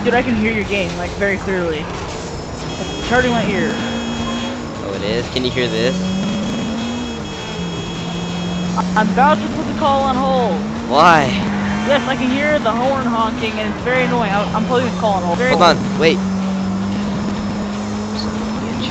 Dude, I can hear your game, like, very clearly. It's hurting my ear. Oh, it is? Can you hear this? I'm about to put the call on hold. Why? Yes, I can hear the horn honking, and it's very annoying. I'm putting the call on hold. Hold on, wait. Son of a bitch.